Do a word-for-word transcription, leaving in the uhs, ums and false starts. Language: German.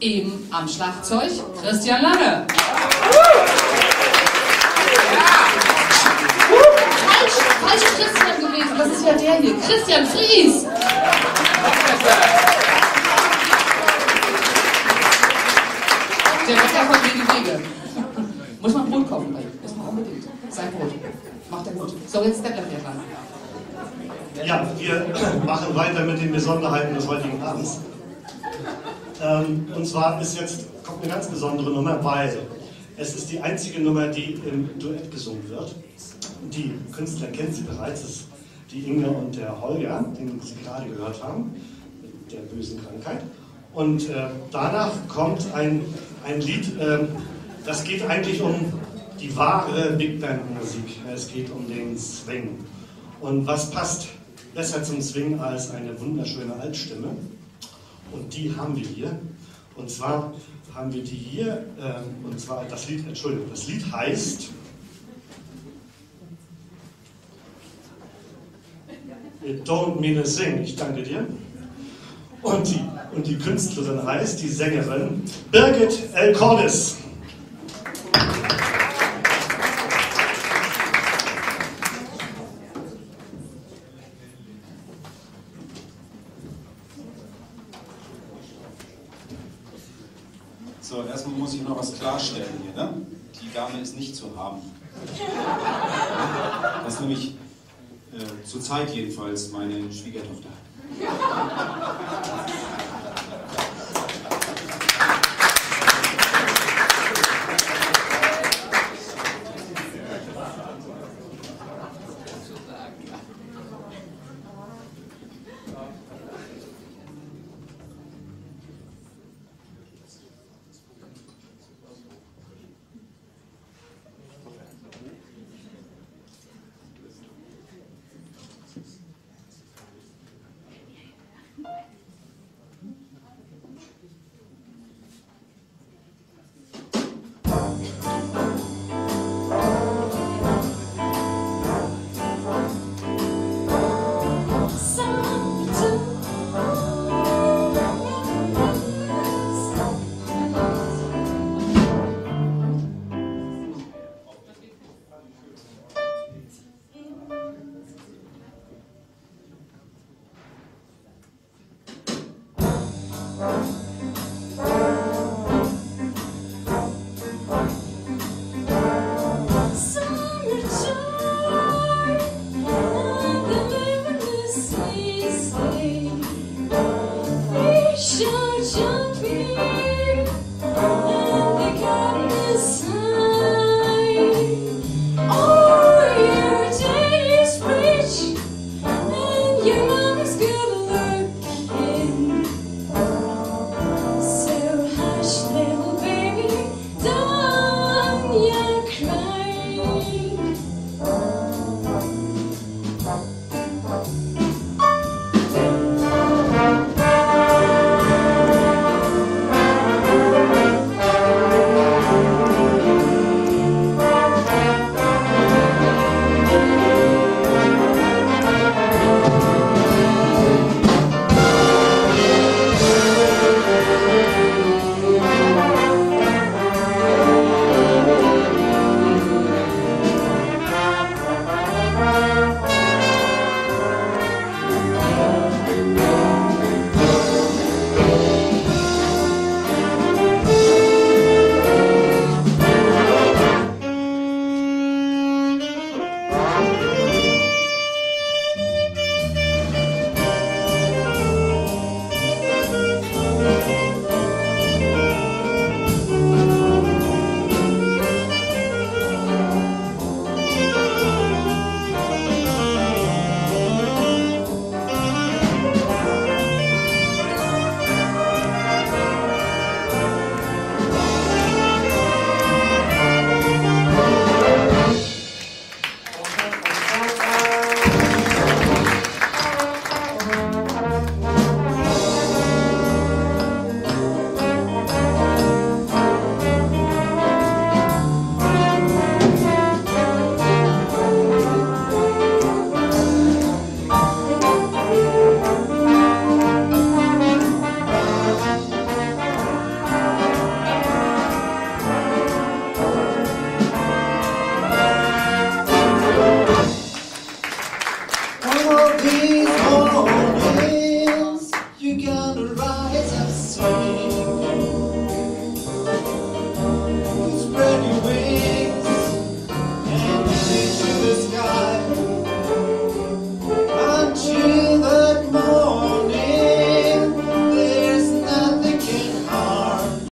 Eben am Schlagzeug Christian Lange. Falsch, falsch Christian gewesen, das ist ja der hier. Christian Fries. Der Bäcker von Wege Wege. Muss man Brot kaufen bei ihm. Muss man unbedingt. Sein Brot. Macht er gut. So, jetzt Detlef hier dran. Ja, wir machen weiter mit den Besonderheiten des heutigen Abends. Ähm, und zwar ist jetzt kommt eine ganz besondere Nummer, weil es ist die einzige Nummer, die im Duett gesungen wird. Die Künstler kennen sie bereits, das ist die Inge und der Holger, den Sie gerade gehört haben, mit der bösen Krankheit. Und äh, danach kommt ein, ein Lied, äh, das geht eigentlich um die wahre Big Band Musik. Es geht um den Swing. Und was passt besser zum Swing als eine wunderschöne Altstimme? Und die haben wir hier. Und zwar haben wir die hier, äh, und zwar das Lied, Entschuldigung, das Lied heißt It Don't Mean a Thing, ich danke dir. Und die, und die Künstlerin heißt, die Sängerin, Birgit L. Cordes. So, erstmal muss ich noch was klarstellen hier, ne? Die Dame ist nicht zu haben. Das ist nämlich äh, zur Zeit jedenfalls meine Schwiegertochter.